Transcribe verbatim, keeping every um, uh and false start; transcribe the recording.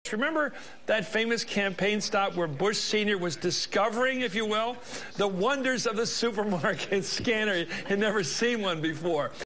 Remember that famous campaign stop where Bush Senior was discovering, if you will, the wonders of the supermarket scanner? He'd never seen one before.